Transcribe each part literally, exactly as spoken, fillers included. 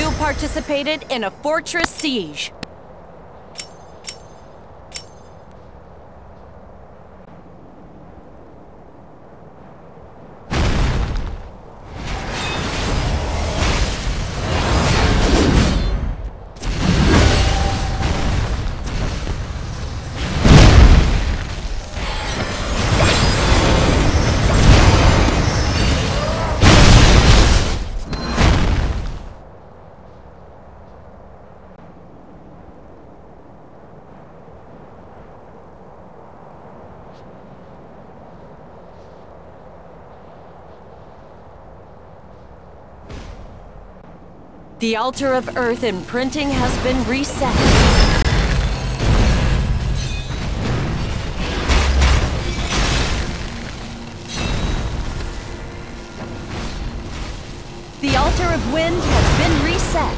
You participated in a fortress siege. The altar of Earth imprinting has been reset. The altar of wind has been reset.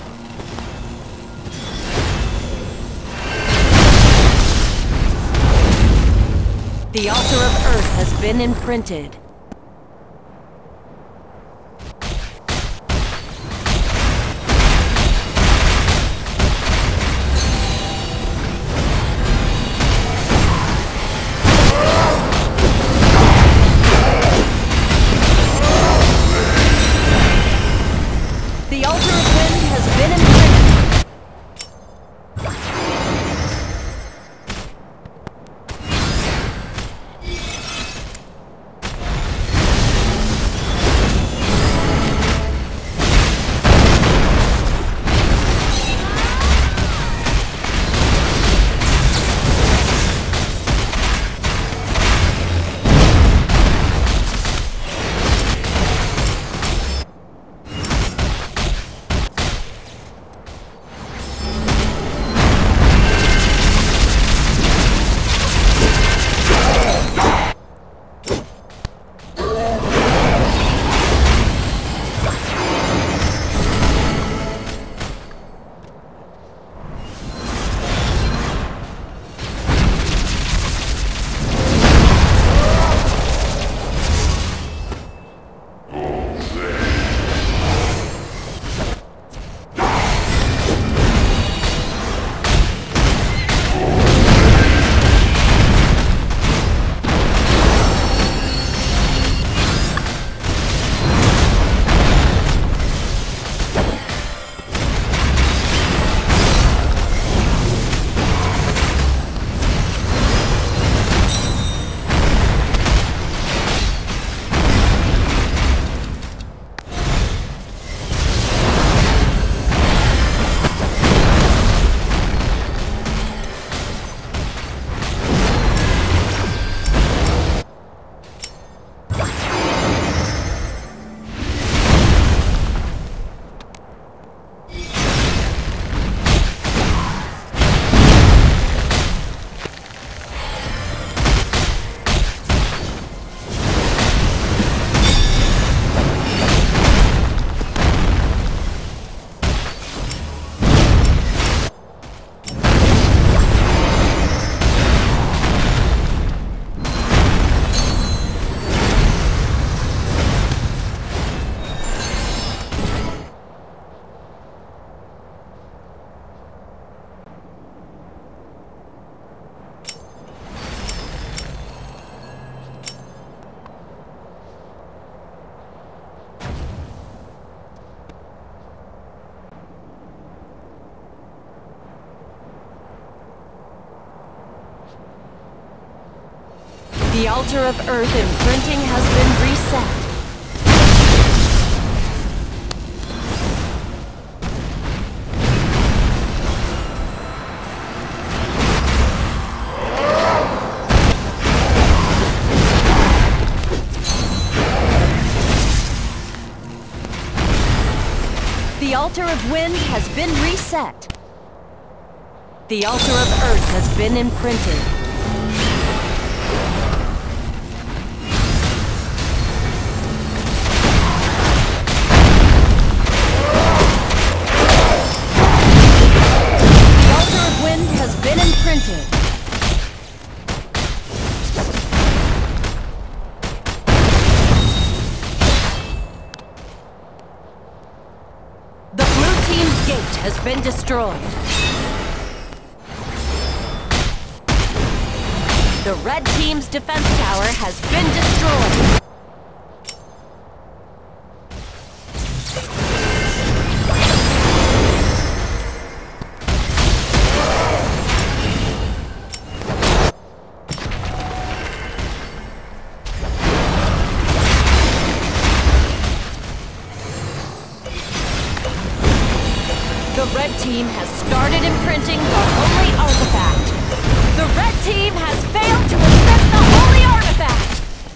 The altar of Earth has been imprinted. The altar of wind has been imprinted. The altar of Earth imprinting has been reset. The altar of wind has been reset. The altar of Earth has been imprinted. The blue been destroyed. The red team's defense tower has been destroyed. The red team has started imprinting the holy artifact. The red team has failed to imprint the holy artifact.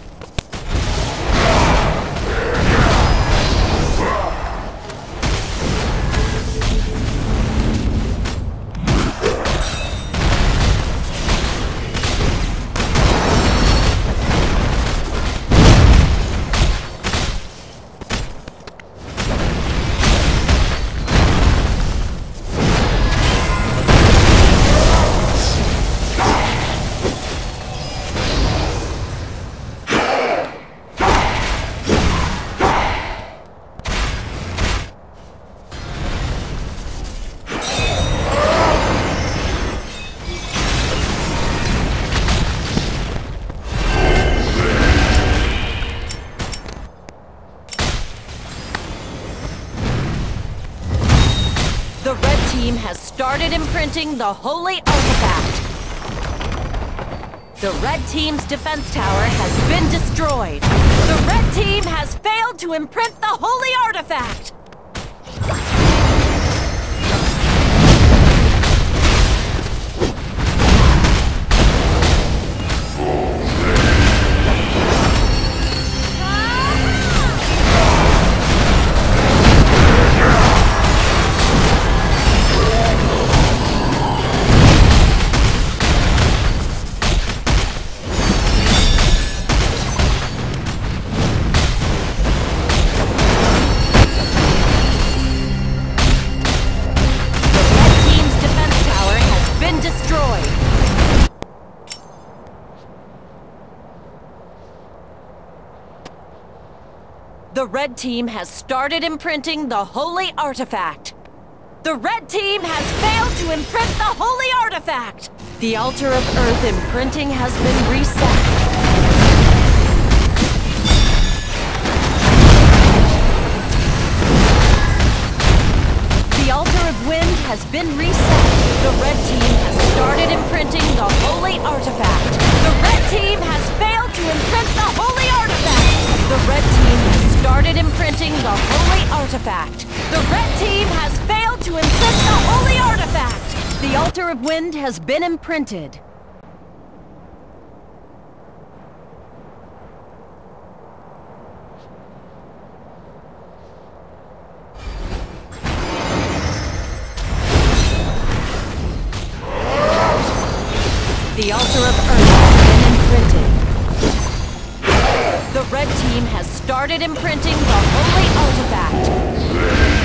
The red team has started imprinting the holy artifact. The red team's defense tower has been destroyed. The red team has failed to imprint the holy artifact. The red team has started imprinting the holy artifact. The red team has failed to imprint the holy artifact. The altar of earth imprinting has been reset. The altar of wind has been reset. The red team has started imprinting the holy artifact. The red team has failed to imprint the holy artifact. The red team has started imprinting the holy artifact. The red team has failed to imprint the holy artifact. The altar of wind has been imprinted. The altar of earth has been imprinted. The red team has started imprinting the holy artifact.